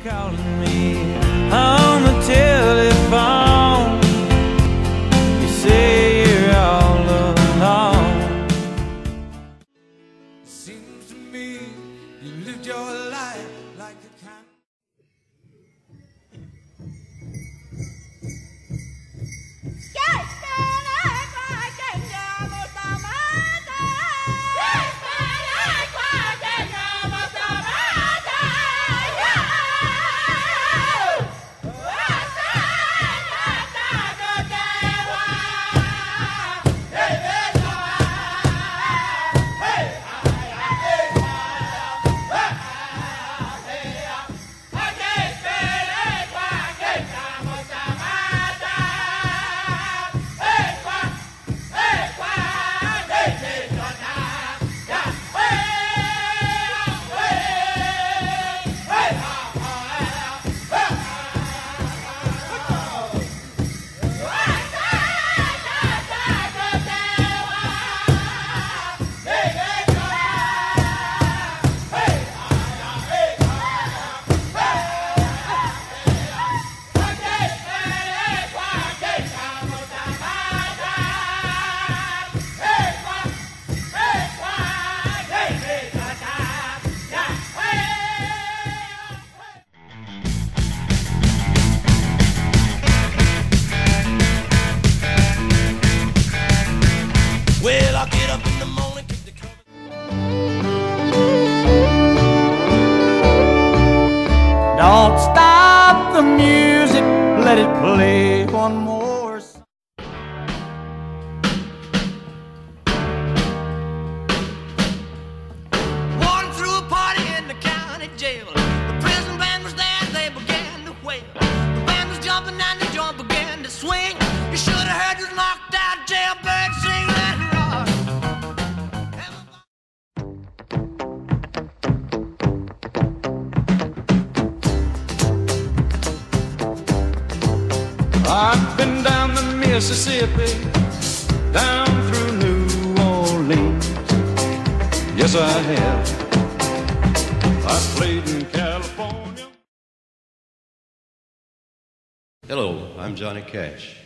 calling me on the telephone. You say you're all alone. It seems to me you lived your life like the kind. Well, I get up in the morning, kick the cover. Don't stop the music, let it play one more. Walking through a party in the county jail. The prison band was there, they began to wail. The band was jumping and the joint began to swing. You should have heard this knocked out jailbird sing that rock. I've been down the Mississippi, down through New Orleans. Yes, I have. I played in California. Hello, I'm Johnny Cash.